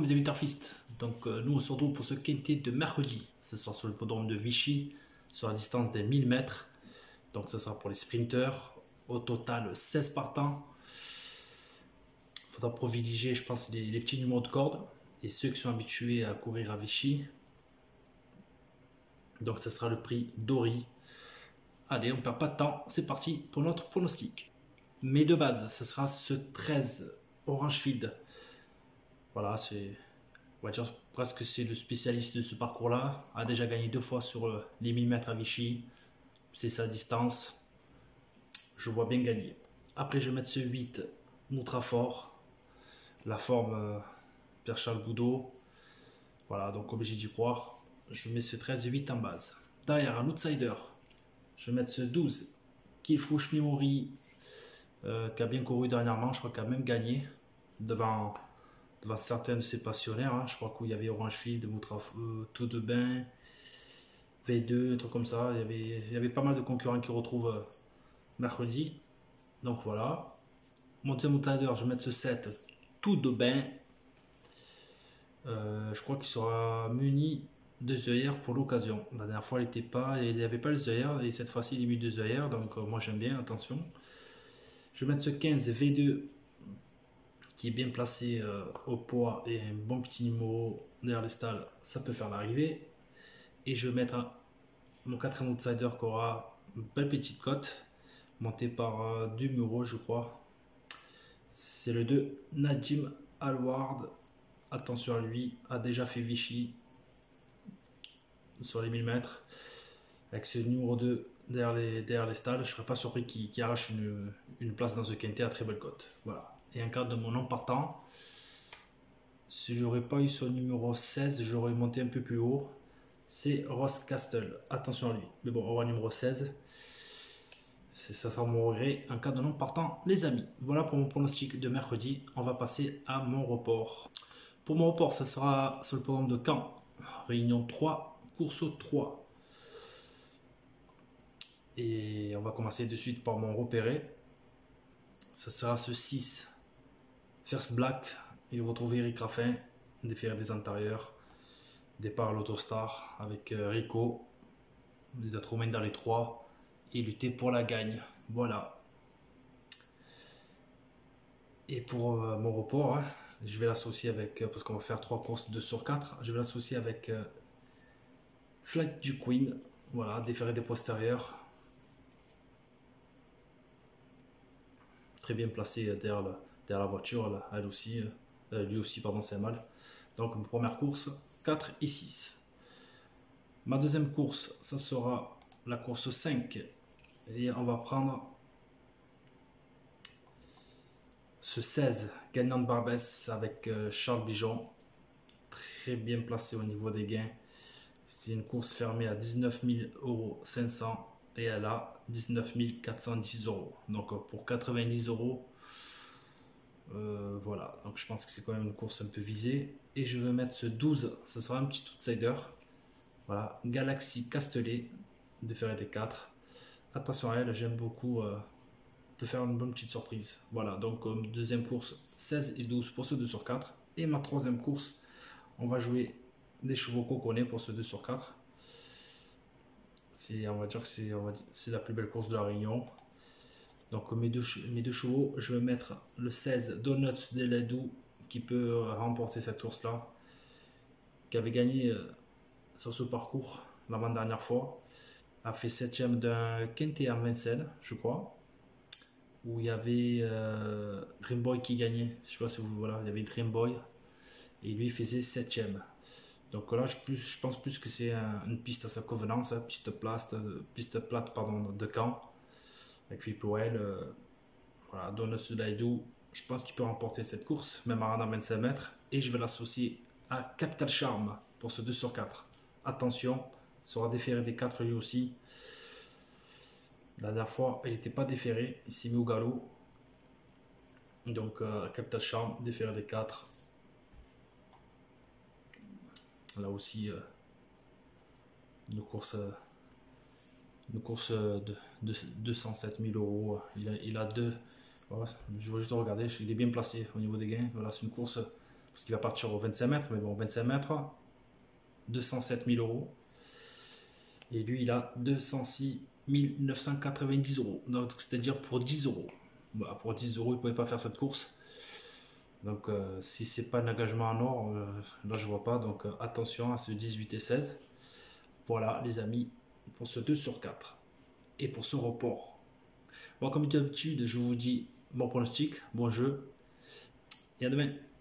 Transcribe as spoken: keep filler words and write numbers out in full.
les amis Turfistes. Donc euh, nous on se retrouve pour ce quintet de mercredi. Ce sera sur le hippodrome de Vichy, sur la distance des mille mètres. Donc ce sera pour les sprinteurs. Au total seize partants. Il faudra privilégier, je pense, les, les petits numéros de corde et ceux qui sont habitués à courir à Vichy. Donc ce sera le prix Dory. Allez, on ne perd pas de temps, c'est parti pour notre pronostic. Mais de base, ce sera ce treize Orange Field. Voilà, c'est, on va dire presque c'est le spécialiste de ce parcours-là. A déjà gagné deux fois sur les mille mètres à Vichy. C'est sa distance. Je vois bien gagner. Après, je vais mettre ce huit Moutrafort. La forme euh, Pierre-Charles Boudot. Voilà, donc obligé d'y croire. Je mets ce treize huit en base. Derrière, un outsider. Je vais mettre ce douze Kifouche Mimori. Euh, qui a bien couru dernièrement. Je crois qu'il a même gagné. Devant... devant certains de ses passionnaires, hein. Je crois qu'il y avait Orange Field, euh, Taux de Bain, V deux, un truc comme ça. Il y avait, il y avait pas mal de concurrents qui retrouvent euh, mercredi. Donc voilà. Mon deuxième outsider, je vais mettre ce sept Tout de Bain. Euh, je crois qu'il sera muni deux œillères pour l'occasion. La dernière fois, il n'était pas, il n'y avait pas les œillères et cette fois-ci, il est mis deux œillères. Donc euh, moi, j'aime bien, attention. Je vais mettre ce quinze V deux qui est bien placé euh, au poids et un bon petit numéro derrière les stalles, ça peut faire l'arrivée. Et je vais mettre un, mon quatrième outsider qui aura une belle petite cote, monté par euh, Dumuro, je crois. C'est le deux Najim Alward. Attention à lui, a déjà fait Vichy sur les mille mètres. Avec ce numéro deux derrière les, derrière les stalles, je ne serais pas surpris qu'il qu'il arrache une, une place dans ce quintet à très belle cote. Voilà. Et en cas de mon nom partant, si j'aurais pas eu son numéro seize, j'aurais monté un peu plus haut. C'est Ross Castle. Attention à lui. Mais bon, on va numéro seize. Ça sera mon regret en cas de nom partant, les amis. Voilà pour mon pronostic de mercredi. On va passer à mon report. Pour mon report, ça sera sur le programme de Caen. Réunion trois, course trois. Et on va commencer de suite par mon repéré. Ça sera ce six. First Black, il retrouve Eric Raffin, déféré des antérieurs, départ à l'Autostar avec euh, Rico, il doit trouver dans les trois et lutter pour la gagne. Voilà. Et pour euh, mon report, hein, je vais l'associer avec, euh, parce qu'on va faire trois courses deux sur quatre, je vais l'associer avec euh, Flight du Queen, voilà, déféré des postérieurs, très bien placé derrière le. derrière la voiture, là, elle aussi, euh, lui aussi, pardon, c'est mal. Donc, ma première course, quatre et six. Ma deuxième course, ça sera la course cinq. Et on va prendre ce seize, gagnant de Barbès avec euh, Charles Bijon. Très bien placé au niveau des gains. C'est une course fermée à dix-neuf mille cinq cents euros et elle a dix-neuf mille quatre cent dix euros. Donc, pour quatre-vingt-dix euros, Euh, voilà, donc je pense que c'est quand même une course un peu visée. Et je vais mettre ce douze, ce sera un petit outsider. Voilà, Galaxy Castellet, de faire des quatre. Attention à elle, j'aime beaucoup, euh, peut faire une bonne petite surprise. Voilà, donc euh, deuxième course, seize et douze pour ce deux sur quatre. Et ma troisième course, on va jouer des chevaux qu'on connaît pour ce deux sur quatre. On va dire que c'est la plus belle course de la Réunion. Donc mes deux, mes deux chevaux, je vais mettre le seize Donuts de Ledou qui peut remporter cette course là, qui avait gagné euh, sur ce parcours l'avant-dernière fois, a fait septième d'un quintet à Vincennes, je crois, où il y avait euh, Dream Boy qui gagnait. Je sais pas si vous voilà, il y avait Dream Boy et lui il faisait septième. Donc là je, plus, je pense plus que c'est un, une piste à sa convenance, hein, piste plate, piste plate pardon, de Caen. Avec Philippe Loël, euh, voilà, Donuts de Laïdou, je pense qu'il peut remporter cette course, même à vingt-cinq mètres. Et je vais l'associer à Capital Charme pour ce deux sur quatre. Attention, il sera déféré des quatre lui aussi. La dernière fois, il n'était pas déféré, il s'est mis au galop. Donc, euh, Capital Charme, déféré des quatre. Là aussi, euh, une course. Euh, Une course de, de deux cent sept mille euros. Il a, il a deux. Voilà, je vais juste regarder. Il est bien placé au niveau des gains. Voilà, c'est une course parce qu'il va partir au vingt-cinq mètres, mais bon, vingt-cinq mètres, deux cent sept mille euros. Et lui, il a deux cent six mille neuf cent quatre-vingt-dix euros. Donc, c'est-à-dire pour dix euros. Bah, pour dix euros, il ne pouvait pas faire cette course. Donc, euh, si c'est pas un engagement en or, euh, là, je vois pas. Donc, euh, attention à ce dix-huit et seize. Voilà, les amis, pour ce deux sur quatre. Et pour ce report. Bon, comme d'habitude, je vous dis bon pronostic, bon jeu. Et à demain.